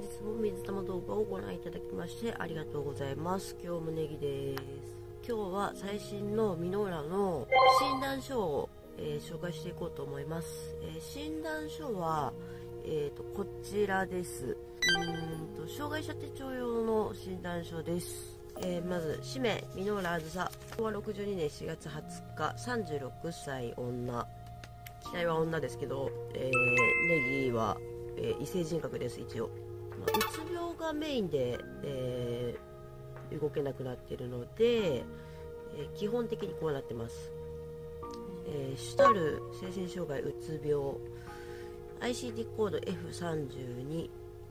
日も水玉動画をご覧いただきましてありがとうございます。今日もネギです。今日は最新のミノーラの診断書を、紹介していこうと思います。診断書は、こちらです。障害者手帳用の診断書です。まず氏名ミノーラあずさ、昭和62年4月20日、36歳女、期待は女ですけど、ネギは、異性人格です。一応、うつ病がメインで、動けなくなっているので、基本的にこうなってます。主たる精神障害うつ病、 ICD コード F32、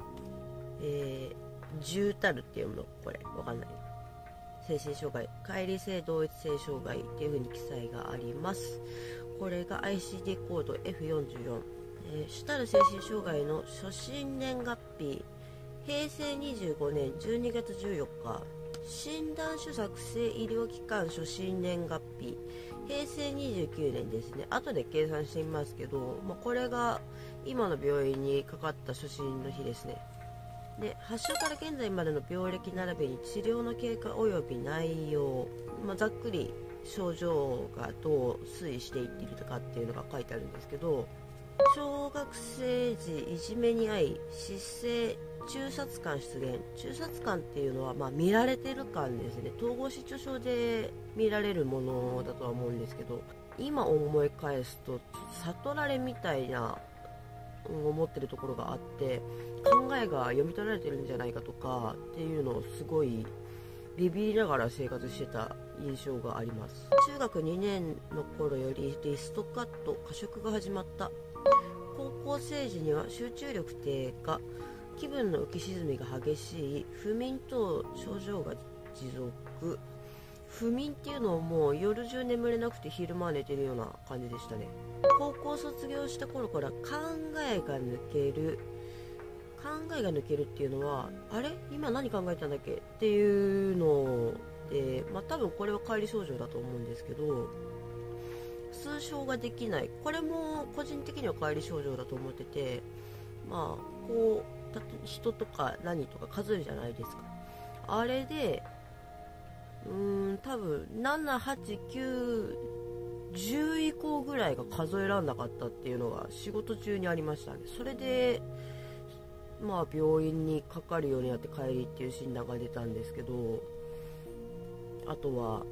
重たるっていうもの、これわかんない、精神障害、乖離性同一性障害っていう風に記載があります。これが ICD コード F44、主たる精神障害の初診年月日、平成25年12月14日、診断書作成医療機関初診年月日、平成29年ですね。後で計算してみますけど、これが今の病院にかかった初診の日ですね。で、発症から現在までの病歴並びに治療の経過及び内容、ざっくり症状がどう推移していっているとかっていうのが書いてあるんですけど、小学生時いじめに遭い失声、中殺感出現、中殺感っていうのは見られてる感ですね。統合失調症で見られるものだとは思うんですけど、今思い返すと悟られみたいな思ってるところがあって、考えが読み取られてるんじゃないかとかっていうのをすごいビビりながら生活してた印象があります。中学2年の頃よりリストカット、過食が始まった。高校生時には集中力低下、気分の浮き沈みが激しい、不眠等症状が持続。不眠っていうのをもう夜中眠れなくて昼間は寝てるような感じでしたね。高校卒業した頃から考えが抜ける。考えが抜けるっていうのは、あれ今何考えたんだっけっていうので、多分これは乖離症状だと思うんですけど、数称ができない、これも個人的には乖離症状だと思ってて、こう人とか何とか数えるじゃないですか。あれで多分7、8、9、10以降ぐらいが数えられなかったっていうのが仕事中にありましたね。それで病院にかかるようになって帰りっていう診断が出たんですけど、あとは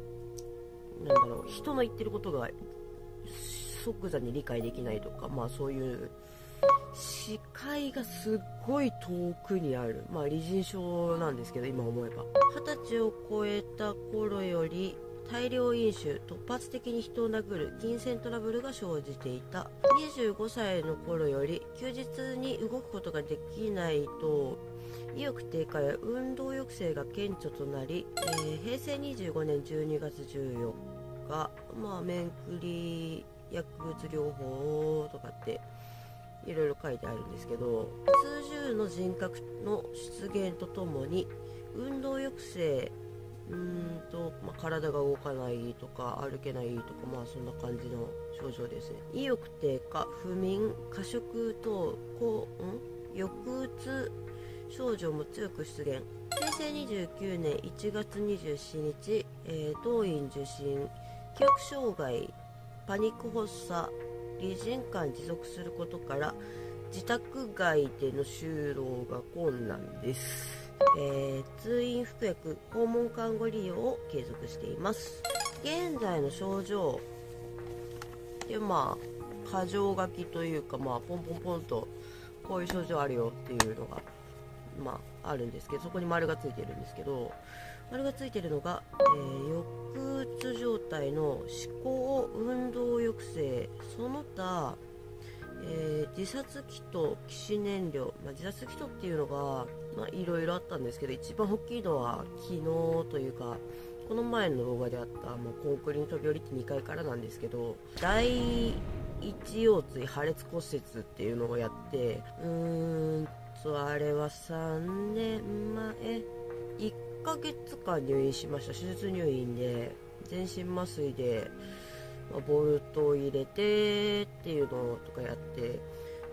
人の言ってることが即座に理解できないとか、そういう視界がすっごい遠くにある、離人症なんですけど、今思えば20歳を超えた頃より大量飲酒、突発的に人を殴る、金銭トラブルが生じていた。25歳の頃より休日に動くことができないと意欲低下や運動抑制が顕著となり、平成25年12月14日、面繰り薬物療法とかっていろいろ書いてあるんですけど、数十の人格の出現とともに運動抑制、体が動かないとか歩けないとか、そんな感じの症状ですね。意欲低下、不眠、過食等抑うつ症状も強く出現。平成29年1月27日、当院受診、記憶障害、パニック発作、擬人感持続することから自宅外での就労が困難です。通院服薬、訪問看護利用を継続しています。現在の症状で箇条書きというか、ポンポンポンとこういう症状あるよっていうのがあるんですけど、そこに丸がついてるんですけど、丸がついてるのが、抑うつ状態の思考運動抑制、その他、自殺祈祷、起死燃料、自殺祈祷っていうのがいろいろあったんですけど、一番大きいのは昨日というかこの前の動画であったコンクリに飛び降りて2階からなんですけど、第一腰椎破裂骨折っていうのをやって、あれは3年前、1ヶ月間入院しました。手術入院で全身麻酔でボルトを入れてっていうのとかやって、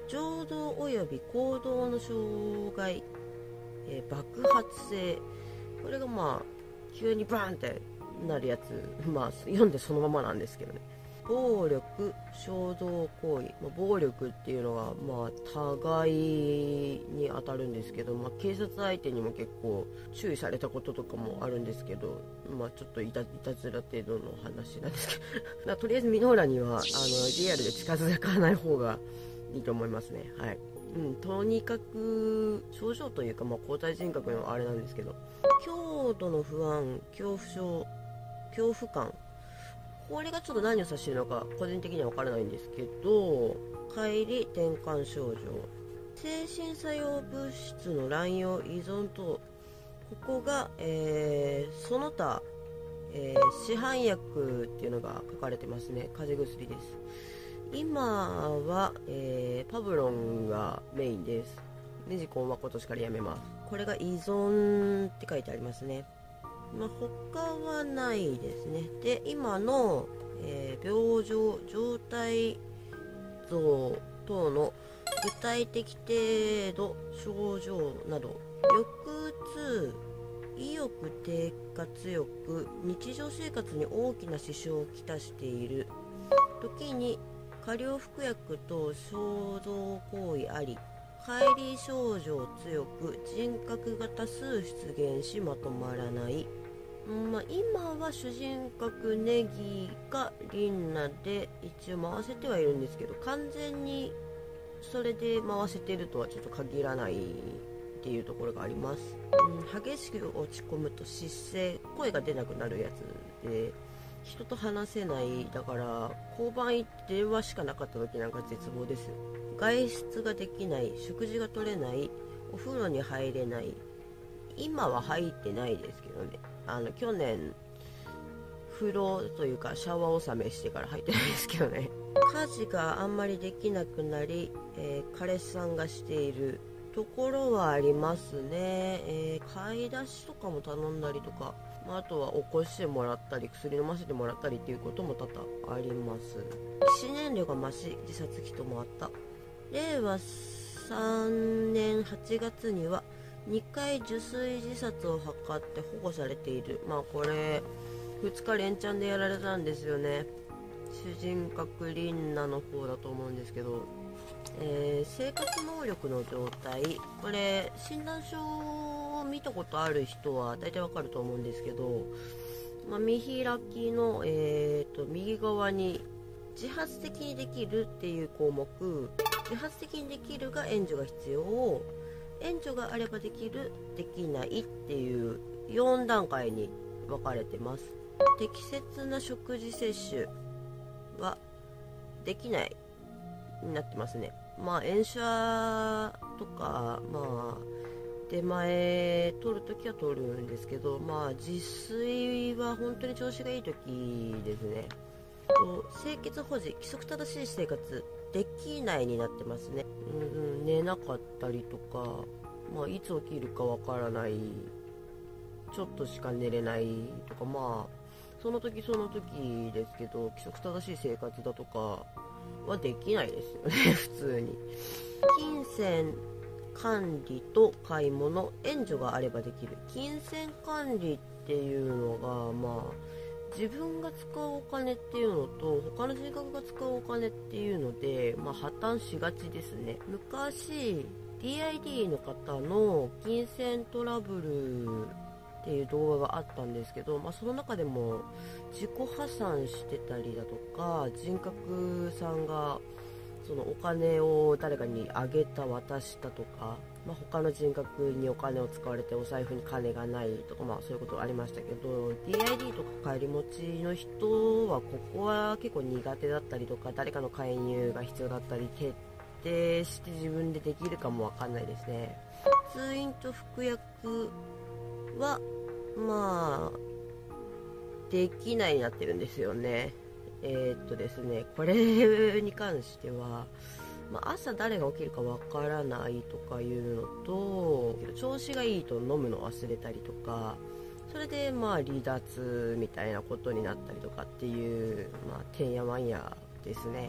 情動及び行動の障害、爆発性、これがまあ急にバーンってなるやつ、まあ読んでそのままなんですけどね。暴力衝動行為、暴力っていうのはまあ互いに当たるんですけど、警察相手にも結構注意されたこととかもあるんですけど、ちょっといたずら程度の話なんですけどとりあえずミノーラにはリアルで近づかない方がいいと思いますね。はい。とにかく症状というか、交代人格のあれなんですけど、強度の不安、恐怖感、これがちょっと何を指しているのか個人的には分からないんですけど、乖離転換症状、精神作用物質の乱用依存等、ここが、その他、市販薬っていうのが書かれてますね。風邪薬です。今は、パブロンがメインです。ネジコンは今年からやめます。これが依存って書いてありますね。他はないですね。で、今の、病状、状態像等の具体的程度、症状など、抑うつ、意欲低下強く、日常生活に大きな支障をきたしている。時に過量服薬と衝動行為あり、乖離症状強く、人格が多数出現しまとまらない。今は主人格ネギかリンナで一応回せてはいるんですけど、完全にそれで回せてるとはちょっと限らないっていうところがあります。激しく落ち込むと失声、声が出なくなるやつで、人と話せない、だから交番行って電話しかなかった時なんか絶望です。外出ができない、食事が取れない、お風呂に入れない。今は入ってないですけどね。去年風呂というかシャワー納めしてから入ってないですけどね。家事があんまりできなくなり、彼氏さんがしているところはありますね。買い出しとかも頼んだりとか、あとは起こしてもらったり薬飲ませてもらったりっていうことも多々あります。起死燃料が増し自殺祈祷もあった。令和3年8月には2回受水自殺を図って保護されている。これ2日連チャンでやられたんですよね。主人格リンナの方だと思うんですけど、生活能力の状態、これ診断書を見たことある人は大体わかると思うんですけど、見開きの、右側に自発的にできるっていう項目、自発的にできるが援助が必要、援助があればできる、できないっていう4段階に分かれてます。適切な食事摂取はできないになってますね。炎症とか、出前取るときは取るんですけど、自炊は本当に調子がいいときですね。清潔保持、規則正しい生活できないになってますね。寝なかったりとか、いつ起きるかわからない、ちょっとしか寝れないとか、その時その時ですけど、規則正しい生活だとかはできないですよね普通に。金銭管理と買い物、援助があればできる。金銭管理っていうのが自分が使うお金っていうのと他の人格が使うお金っていうので、破綻しがちですね。昔 DID の方の金銭トラブルっていう動画があったんですけど、その中でも自己破産してたりだとか、人格さんがそのお金を誰かにあげた渡したとか、他の人格にお金を使われてお財布に金がないとか、そういうことありましたけど、 DID とか帰り持ちの人はここは結構苦手だったりとか、誰かの介入が必要だったり、徹底して自分でできるかもわかんないですね。通院と服薬はできないになってるんですよね。ですね、これに関しては、朝誰が起きるかわからないとかいうのと、調子がいいと飲むの忘れたりとか、それで離脱みたいなことになったりとかっていう、てんやわんやですね。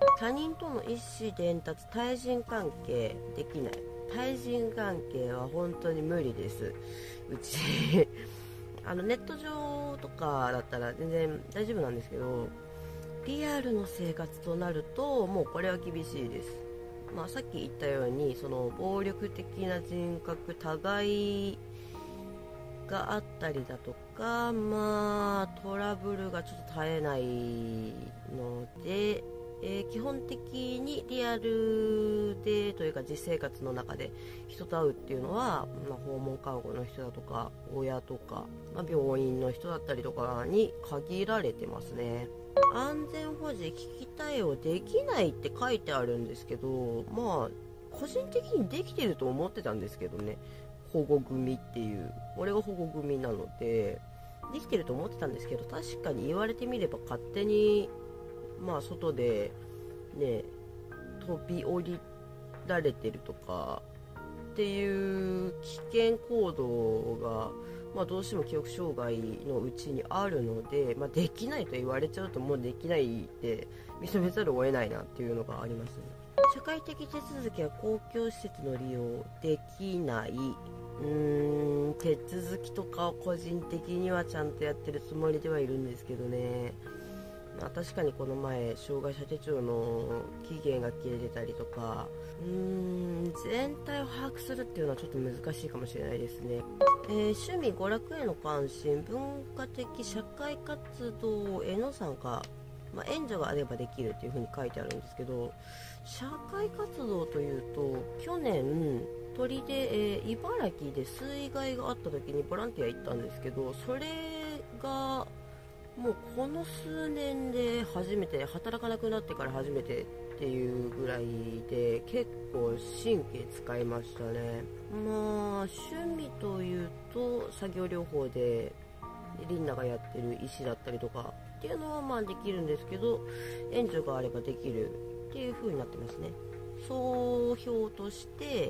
他人との意思伝達、対人関係できない。対人関係は本当に無理です、うちネット上とかだったら全然大丈夫なんですけど、リアルの生活となるともうこれは厳しいです。さっき言ったようにその暴力的な人格互いがあったりだとか、トラブルがちょっと絶えないので、基本的にリアルでというか実生活の中で人と会うっていうのは、訪問看護の人だとか親とか、病院の人だったりとかに限られてますね。安全保持危機対応できないって書いてあるんですけど、個人的にできてると思ってたんですけどね。保護組っていう、俺が保護組なのでできてると思ってたんですけど、確かに言われてみれば勝手に外でね飛び降りられてるとかっていう危険行動が、どうしても記憶障害のうちにあるので、できないと言われちゃうともうできないって認めざるを得ないなっていうのがありますね。社会的手続きは公共施設の利用できない。手続きとかを個人的にはちゃんとやってるつもりではいるんですけどね。確かにこの前障害者手帳の期限が切れてたりとか、全体を把握するっていうのはちょっと難しいかもしれないですね。趣味娯楽への関心、文化的社会活動への参加、援助があればできるっていう風に書いてあるんですけど、社会活動というと去年鳥で、茨城で水害があった時にボランティア行ったんですけど、それがもうこの数年で初めて、働かなくなってから初めてっていうぐらいで結構神経使いましたね。趣味というと作業療法でリンナがやってる石だったりとかっていうのはできるんですけど、援助があればできるっていう風になってますね。総評として、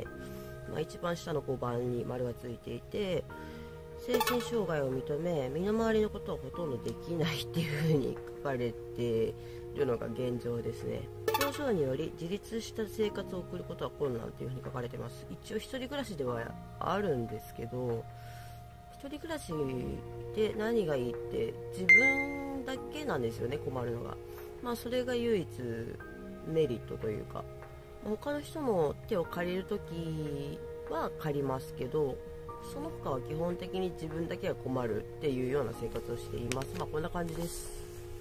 一番下の5番に丸がついていて、精神障害を認め身の回りのことはほとんどできないっていう風に書かれているのが現状ですね。症状により自立した生活を送ることは困難という風に書かれてます。一応一人暮らしではあるんですけど、一人暮らしで何がいいって自分だけなんですよね、困るのが。それが唯一メリットというか、他の人の手を借りるときは借りますけど、その他は基本的に自分だけが困るっていうような生活をしています。こんな感じです。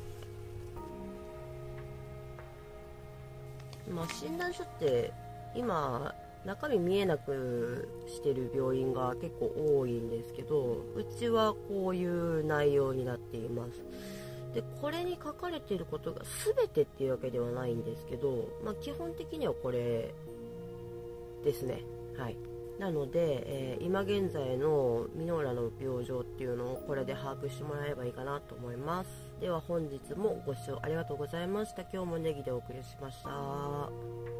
診断書って今中身見えなくしてる病院が結構多いんですけど、うちはこういう内容になっています。でこれに書かれていることが全てっていうわけではないんですけど、基本的にはこれですね。はい。なので、今現在のミノーラの病状っていうのをこれで把握してもらえればいいかなと思います。では本日もご視聴ありがとうございました。今日もネギでお送りしました。